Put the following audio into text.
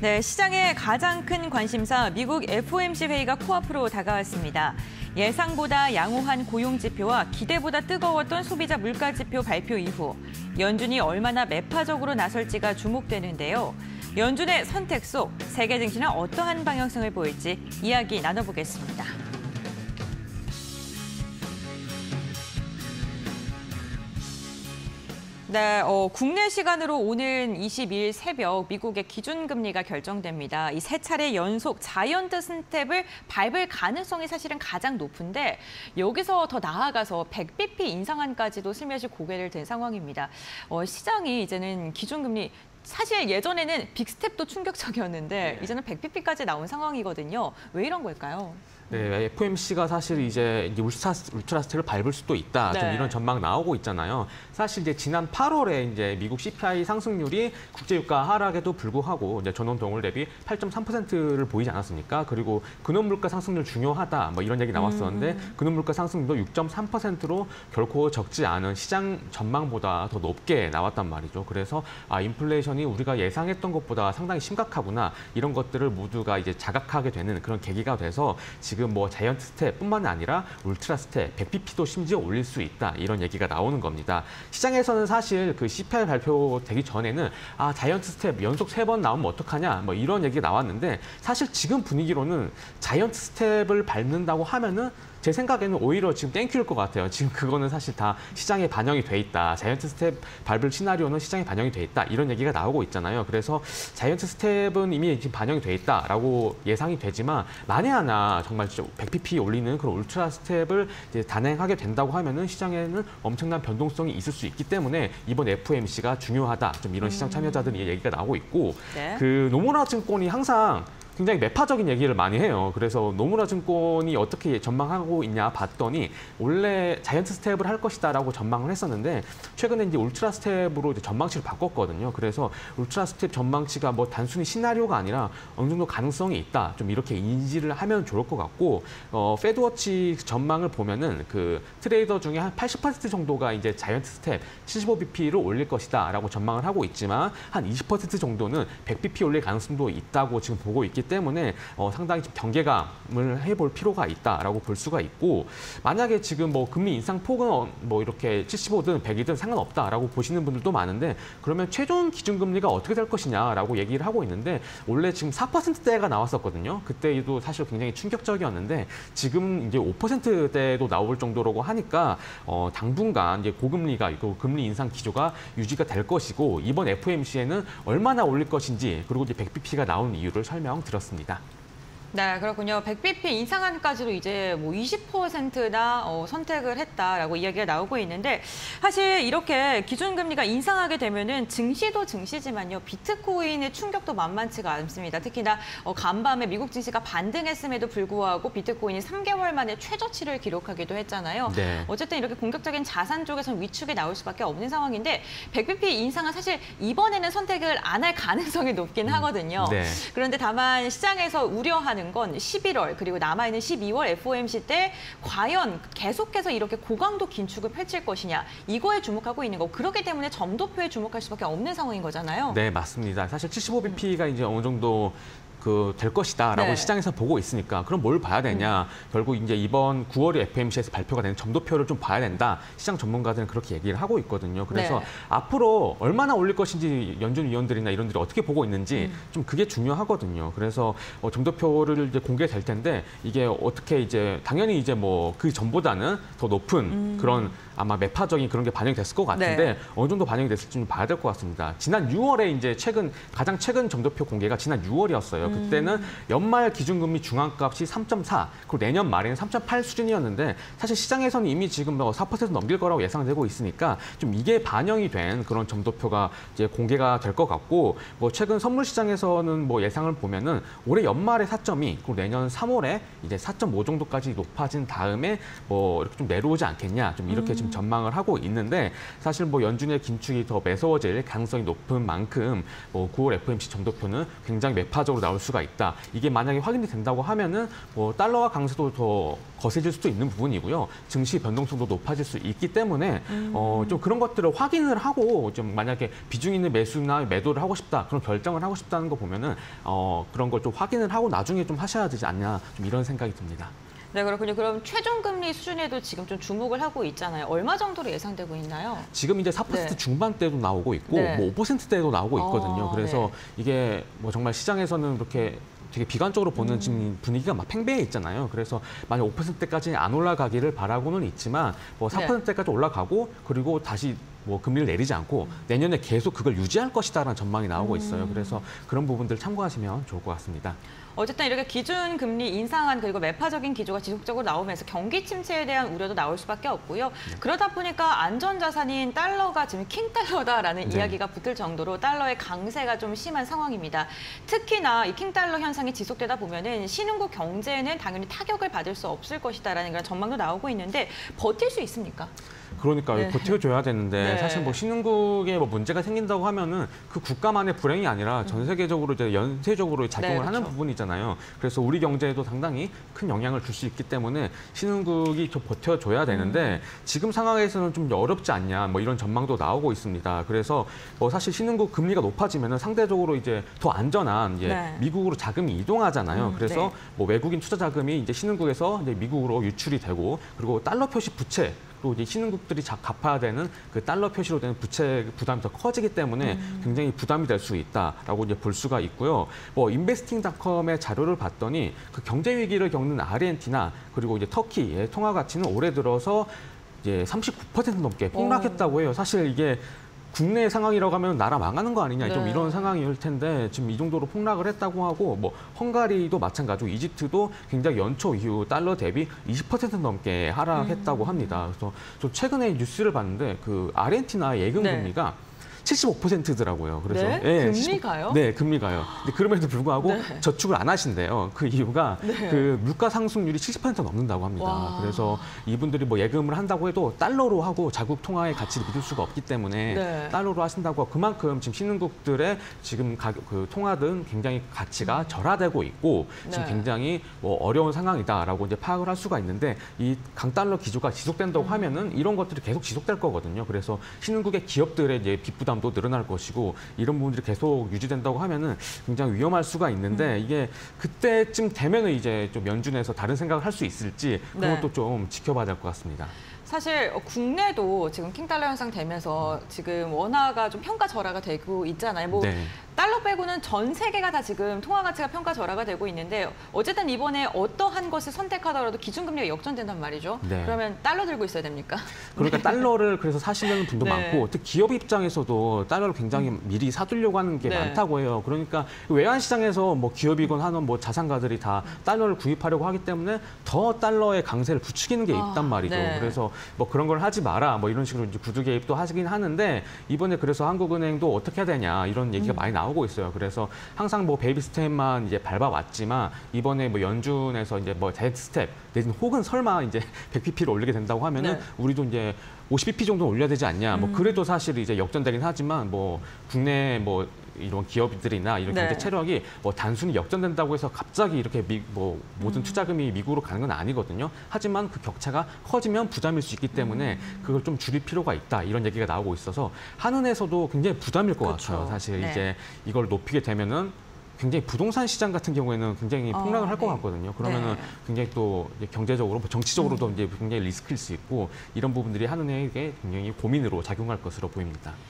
네, 시장의 가장 큰 관심사 미국 FOMC 회의가 코앞으로 다가왔습니다. 예상보다 양호한 고용 지표와 기대보다 뜨거웠던 소비자 물가 지표 발표 이후 연준이 얼마나 매파적으로 나설지가 주목되는데요. 연준의 선택 속 세계 증시는 어떠한 방향성을 보일지 이야기 나눠보겠습니다. 네, 국내 시간으로 오는 22일 새벽 미국의 기준금리가 결정됩니다. 이 세 차례 연속 자이언트 스텝을 밟을 가능성이 사실은 가장 높은데 여기서 더 나아가서 100bp 인상안까지도 슬며시 고개를 든 상황입니다. 시장이 이제는 기준금리 사실 예전에는 빅스텝도 충격적이었는데 이제는 100bp까지 나온 상황이거든요. 왜 이런 걸까요? 네, FOMC가 사실 이제 울트라 스텝을 밟을 수도 있다. 좀 이런 전망 나오고 있잖아요. 사실 이제 지난 8월에 이제 미국 CPI 상승률이 국제유가 하락에도 불구하고 이제 전원 동월 대비 8.3%를 보이지 않았습니까? 그리고 근원물가 상승률 중요하다. 뭐 이런 얘기 나왔었는데 근원물가 상승률도 6.3%로 결코 적지 않은 시장 전망보다 더 높게 나왔단 말이죠. 그래서 인플레이션이 우리가 예상했던 것보다 상당히 심각하구나. 이런 것들을 모두가 이제 자각하게 되는 그런 계기가 돼서 지금 뭐 자이언트 스텝뿐만 아니라 울트라 스텝, 100bp도 심지어 올릴 수 있다. 이런 얘기가 나오는 겁니다. 시장에서는 사실 그 CPI 발표되기 전에는 자이언트 스텝 연속 3번 나오면 어떡하냐 뭐 이런 얘기가 나왔는데 사실 지금 분위기로는 자이언트 스텝을 밟는다고 하면은 제 생각에는 오히려 지금 땡큐일 것 같아요. 지금 그거는 사실 다 시장에 반영이 돼 있다. 자이언트 스텝 밟을 시나리오는 시장에 반영이 돼 있다. 이런 얘기가 나오고 있잖아요. 그래서 자이언트 스텝은 이미 지금 반영이 돼 있다라고 예상이 되지만 만에 하나 정말 100bp 올리는 그런 울트라 스텝을 이제 단행하게 된다고 하면은 시장에는 엄청난 변동성이 있을 수 있기 때문에 이번 FOMC가 중요하다. 좀 이런 시장 참여자들이 얘기가 나오고 있고 그 노무라 증권이 항상 굉장히 매파적인 얘기를 많이 해요. 그래서 노무라 증권이 어떻게 전망하고 있냐 봤더니 원래 자이언트 스텝을 할 것이다라고 전망을 했었는데 최근에 이제 울트라 스텝으로 이제 전망치를 바꿨거든요. 그래서 울트라 스텝 전망치가 뭐 단순히 시나리오가 아니라 어느 정도 가능성이 있다. 좀 이렇게 인지를 하면 좋을 것 같고 페드워치 전망을 보면은 그 트레이더 중에 한 80% 정도가 이제 자이언트 스텝 75bp를 올릴 것이다라고 전망을 하고 있지만 한 20% 정도는 100bp 올릴 가능성도 있다고 지금 보고 있기 때문에 상당히 경계감을 해볼 필요가 있다라고 볼 수가 있고 만약에 지금 뭐 금리 인상 폭은 뭐 이렇게 75든 100이든 상관없다라고 보시는 분들도 많은데 그러면 최종 기준금리가 어떻게 될 것이냐라고 얘기를 하고 있는데 원래 지금 4%대가 나왔었거든요. 그때도 사실 굉장히 충격적이었는데 지금 이제 5%대도 나올 정도라고 하니까 당분간 이제 고금리가 있고 금리 인상 기조가 유지가 될 것이고 이번 FOMC에는 얼마나 올릴 것인지 그리고 이제 100bp가 나온 이유를 설명드렸습니다. 네, 그렇군요. 100bp 인상안까지도 이제 뭐 20%나 선택을 했다라고 이야기가 나오고 있는데 사실 이렇게 기준금리가 인상하게 되면은 증시도 증시지만요. 비트코인의 충격도 만만치가 않습니다. 특히나 간밤에 미국 증시가 반등했음에도 불구하고 비트코인이 3개월 만에 최저치를 기록하기도 했잖아요. 어쨌든 이렇게 공격적인 자산 쪽에서는 위축이 나올 수밖에 없는 상황인데 100bp 인상은 사실 이번에는 선택을 안 할 가능성이 높긴 하거든요. 그런데 다만 시장에서 우려하는 건 11월 그리고 남아있는 12월 FOMC 때 과연 계속해서 이렇게 고강도 긴축을 펼칠 것이냐 이거에 주목하고 있는 거 그렇기 때문에 점도표에 주목할 수밖에 없는 상황인 거잖아요. 네, 맞습니다. 사실 75bp가 이제 어느 정도 될 것이다라고 시장에서 보고 있으니까 그럼 뭘 봐야 되냐. 결국 이제 이번 9월에 FOMC에서 발표가 되는 점도표를 좀 봐야 된다. 시장 전문가들은 그렇게 얘기를 하고 있거든요. 그래서 앞으로 얼마나 올릴 것인지 연준 위원들이나 이런들이 어떻게 보고 있는지 좀 그게 중요하거든요. 그래서 점도표를 이제 공개될 텐데 이게 어떻게 이제 당연히 이제 뭐 그 전보다는 더 높은 그런 아마 매파적인 그런 게 반영이 됐을 것 같은데 어느 정도 반영이 됐을지 좀 봐야 될 것 같습니다. 지난 6월에 이제 가장 최근 점도표 공개가 지난 6월이었어요. 그때는 연말 기준금리 중앙값이 3.4, 그리고 내년 말에는 3.8 수준이었는데 사실 시장에서는 이미 지금 4% 넘길 거라고 예상되고 있으니까 좀 이게 반영이 된 그런 점도표가 이제 공개가 될 것 같고 뭐 최근 선물 시장에서는 뭐 예상을 보면은 올해 연말에 4.2, 그리고 내년 3월에 이제 4.5 정도까지 높아진 다음에 뭐 이렇게 좀 내려오지 않겠냐, 좀 이렇게 지금 전망을 하고 있는데 사실 뭐 연준의 긴축이 더 매서워질 가능성이 높은 만큼 뭐 9월 FOMC 점도표는 굉장히 매파적으로 나올 수가 있다. 이게 만약에 확인이 된다고 하면은 뭐 달러화 강세도 더 거세질 수도 있는 부분이고요. 증시 변동성도 높아질 수 있기 때문에 좀 그런 것들을 확인을 하고 좀 만약에 비중 있는 매수나 매도를 하고 싶다 그런 결정을 하고 싶다는 거 보면은 그런 걸 좀 확인을 하고 나중에 좀 하셔야 되지 않냐 좀 이런 생각이 듭니다. 네, 그렇군요. 그럼 최종 금리 수준에도 지금 좀 주목을 하고 있잖아요. 얼마 정도로 예상되고 있나요? 지금 이제 4% 네. 중반대도 나오고 있고 네. 뭐 5%대도 나오고 있거든요. 그래서 이게 뭐 정말 시장에서는 그렇게 되게 비관적으로 보는 지금 분위기가 막 팽배해 있잖아요. 그래서 만약 5%대까지 안 올라가기를 바라고는 있지만 뭐 4%대까지 올라가고 그리고 다시 뭐 금리를 내리지 않고 내년에 계속 그걸 유지할 것이다라는 전망이 나오고 있어요. 그래서 그런 부분들 참고하시면 좋을 것 같습니다. 어쨌든 이렇게 기준 금리 인상안 그리고 매파적인 기조가 지속적으로 나오면서 경기 침체에 대한 우려도 나올 수밖에 없고요. 그러다 보니까 안전자산인 달러가 지금 킹달러다라는 네. 이야기가 붙을 정도로 달러의 강세가 좀 심한 상황입니다. 특히나 이 킹달러 현상이 지속되다 보면은 신흥국 경제는 당연히 타격을 받을 수 없을 것이다라는 그런 전망도 나오고 있는데 버틸 수 있습니까? 그러니까 네. 버텨줘야 되는데 네. 사실 뭐 신흥국에 뭐 문제가 생긴다고 하면은 그 국가만의 불행이 아니라 전 세계적으로 이제 연쇄적으로 작용을 네, 하는 그렇죠. 부분이잖아요. 그래서 우리 경제에도 상당히 큰 영향을 줄 수 있기 때문에 신흥국이 좀 버텨줘야 되는데 지금 상황에서는 좀 어렵지 않냐 뭐 이런 전망도 나오고 있습니다. 그래서 뭐 사실 신흥국 금리가 높아지면은 상대적으로 이제 더 안전한 이제 네. 미국으로 자금이 이동하잖아요. 그래서 네. 뭐 외국인 투자 자금이 이제 신흥국에서 이제 미국으로 유출이 되고 그리고 달러 표시 부채 또 이제 신흥국들이 갚아야 되는 그 달러 표시로 되는 부채 부담이 더 커지기 때문에 굉장히 부담이 될 수 있다라고 이제 볼 수가 있고요. 뭐 인베스팅닷컴의 자료를 봤더니 그 경제 위기를 겪는 아르헨티나 그리고 이제 터키의 통화 가치는 올해 들어서 이제 39% 넘게 폭락했다고 해요. 사실 이게 국내 상황이라고 하면 나라 망하는 거 아니냐 좀 네. 이런 상황일 텐데 지금 이 정도로 폭락을 했다고 하고 뭐 헝가리도 마찬가지고 이집트도 굉장히 연초 이후 달러 대비 20% 넘게 하락했다고 합니다. 그래서 저 최근에 뉴스를 봤는데 그 아르헨티나 예금 네. 금리가 75%더라고요. 그래서 네? 예, 금리가요? 네, 금리가요. 근데 그럼에도 불구하고 네. 저축을 안 하신대요. 그 이유가 네. 그 물가 상승률이 70% 넘는다고 합니다. 와. 그래서 이분들이 뭐 예금을 한다고 해도 달러로 하고 자국 통화의 가치를 믿을 수가 없기 때문에 네. 달러로 하신다고 하고 그만큼 지금 신흥국들의 지금 그 통화든 굉장히 가치가 절하되고 있고 지금 네. 굉장히 뭐 어려운 상황이다라고 이제 파악을 할 수가 있는데 이 강달러 기조가 지속된다고 하면은 이런 것들이 계속 지속될 거거든요. 그래서 신흥국의 기업들의 이제 빚 부담도 늘어날 것이고 이런 부분들이 계속 유지된다고 하면은 굉장히 위험할 수가 있는데 이게 그때쯤 되면은 이제 좀 연준에서 다른 생각을 할 수 있을지 그런 네. 것도 좀 지켜봐야 될 것 같습니다. 사실 국내도 지금 킹달러 현상 되면서 지금 원화가 좀 평가절하가 되고 있잖아요. 뭐 네. 달러 빼고는 전 세계가 다 지금 통화 가치가 평가절하가 되고 있는데 어쨌든 이번에 어떠한 것을 선택하더라도 기준금리가 역전된단 말이죠. 네. 그러면 달러 들고 있어야 됩니까? 그러니까 달러를 그래서 사시는 분도 네. 많고 특히 기업 입장에서도 달러를 굉장히 미리 사두려고 하는 게 네. 많다고 해요. 그러니까 외환 시장에서 뭐 기업이건 하는 뭐 자산가들이 다 달러를 구입하려고 하기 때문에 더 달러의 강세를 부추기는 게 있단 말이죠. 네. 그래서 뭐 그런 걸 하지 마라 뭐 이런 식으로 이제 구두 개입도 하시긴 하는데 이번에 그래서 한국은행도 어떻게 해야 되냐 이런 얘기가 많이 나오고 있어요. 그래서 항상 뭐 베이비 스텝만 이제 밟아왔지만 이번에 뭐 연준에서 이제 뭐 대 스텝 내지는 혹은 설마 이제 100pp를 올리게 된다고 하면은 네. 우리도 이제 50pp 정도 올려야 되지 않냐. 뭐 그래도 사실 이제 역전되긴 하지만 뭐 국내 뭐 이런 기업들이나 이런 네. 경제 체력이 뭐 단순히 역전된다고 해서 갑자기 이렇게 뭐 모든 투자금이 미국으로 가는 건 아니거든요. 하지만 그 격차가 커지면 부담일 수 있기 때문에 그걸 좀 줄일 필요가 있다. 이런 얘기가 나오고 있어서 한은에서도 굉장히 부담일 것 그렇죠. 같아요. 사실 네. 이제 이걸 높이게 되면은 굉장히 부동산 시장 같은 경우에는 굉장히 폭락을 할 것 네. 같거든요. 그러면은 네. 굉장히 또 이제 경제적으로, 뭐 정치적으로도 이제 굉장히 리스크일 수 있고 이런 부분들이 한은행에게 굉장히 고민으로 작용할 것으로 보입니다.